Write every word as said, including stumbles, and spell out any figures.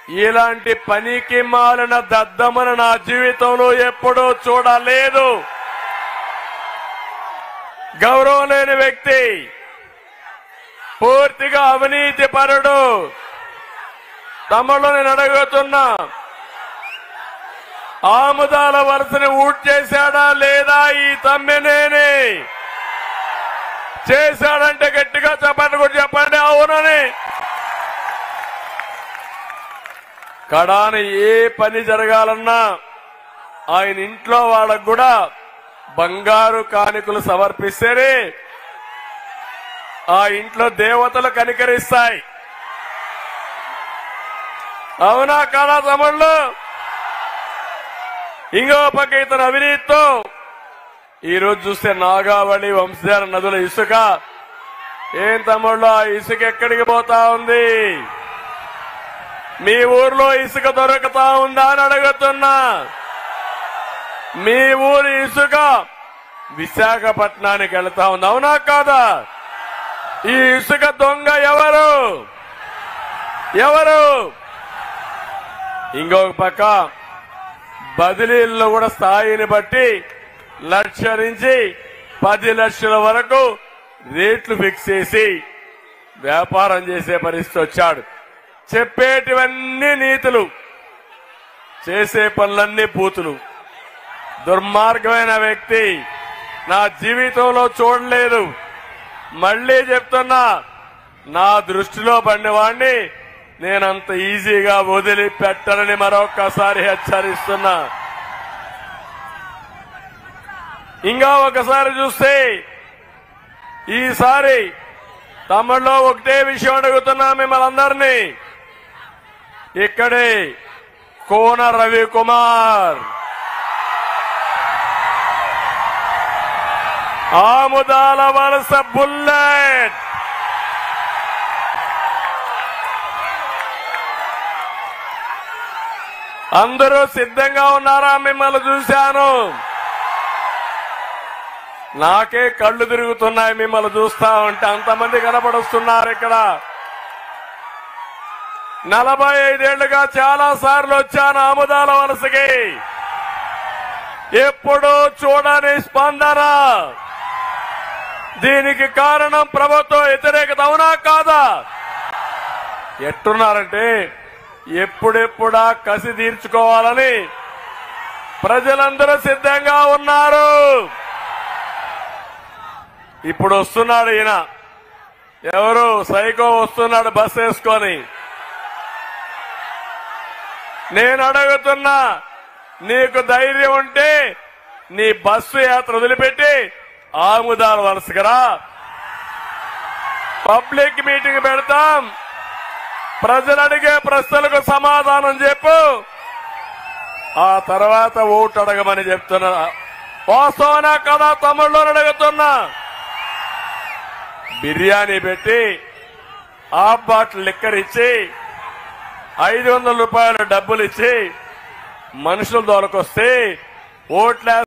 ఇలాంటి పనికి మాలిన దద్దమను నా జీవితంలో ఎప్పుడూ చూడలేదు. గౌరవం లేని వ్యక్తి, పూర్తిగా అవినీతి పరుడు. తమలో నేను అడుగుతున్నా, ఆముదాల వలసని ఊట్ చేశాడా లేదా ఈ తమ్మినేని? చేశాడంటే గట్టిగా చెప్పండి, కూడా చెప్పండి అవునని. కడాని ఏ పని జరగాలన్నా ఆయన ఇంట్లో వాళ్ళకు కూడా బంగారు కానుకలు సమర్పిస్తేనే ఆ ఇంట్లో దేవతలు కనికరిస్తాయి. అవునా కాదా తమ్ముళ్ళు? ఇంకో పక్క ఇతను అవినీతితో ఈరోజు చూస్తే నాగావళి వంశధార నదుల ఇసుక, ఏం తమ్ముళ్ళు ఆ ఇసుక ఎక్కడికి పోతా ఉంది? మీ ఊర్లో ఇసుక దొరుకుతా ఉందా అని అడుగుతున్నా. మీ ఊరి ఇసుక విశాఖపట్నానికి వెళ్తా ఉంది, అవునా కాదా? ఈ ఇసుక దొంగ ఎవరు ఎవరు? ఇంకొక పక్క బదిలీల్లో కూడా స్థాయిని బట్టి లక్ష నుంచి పది లక్షల వరకు రేట్లు ఫిక్స్ చేసి వ్యాపారం చేసే పరిస్థితి వచ్చాడు. చెప్పేటివన్నీ నీతులు, చేసే పనులన్నీ బూతులు. దుర్మార్గమైన వ్యక్తి నా జీవితంలో చూడలేదు. మళ్లీ చెప్తున్నా, నా దృష్టిలో పడినవాణ్ణి నేనంత ఈజీగా వదిలిపెట్టనని మరొక్కసారి హెచ్చరిస్తున్నా. ఇంకా ఒకసారి చూస్తే ఈసారి తమిళలో ఒకటే విషయం అడుగుతున్నా మిమ్మల్ని అందరినీ. ఇక్కడే కోన రవికుమార్, ఆముదాల వలస బుల్లెట్, అందరూ సిద్ధంగా ఉన్నారా? మిమ్మల్ని చూశాను, నాకే కళ్ళు తిరుగుతున్నాయి మిమ్మల్ని చూస్తా ఉంటే. అంతమంది కనపడుస్తున్నారు ఇక్కడ. నలభై ఐదేళ్లుగా చాలా సార్లు వచ్చాను ఆముదాల వలసకి, ఎప్పుడూ చూడని స్పందన. దీనికి కారణం ప్రభుత్వ వ్యతిరేకత, అవునా కాదా? ఎట్టున్నారంటే ఎప్పుడెప్పుడా కసి తీర్చుకోవాలని ప్రజలందరూ సిద్ధంగా ఉన్నారు. ఇప్పుడు వస్తున్నాడు ఈయన, ఎవరు సైకో వస్తున్నాడు బస్ వేసుకొని. నేను అడుగుతున్నా, నీకు ధైర్యం ఉంటే నీ బస్సు యాత్ర వదిలిపెట్టి ఆముదాల వలసకు రా. పబ్లిక్ మీటింగ్ పెడతాం, ప్రజలు అడిగే ప్రశ్నలకు సమాధానం చెప్పు, ఆ తర్వాత ఓటు అడగమని చెప్తున్నా. వాస్తవనా కదా తమిళలో అడుగుతున్నా. బిర్యానీ పెట్టి హాఫ్ బాటిల్ లిక్కర్ ఇచ్చి ఐదు వందల రూపాయల డబ్బులు ఇచ్చి మనుషుల దొరకొస్తే ఓట్లే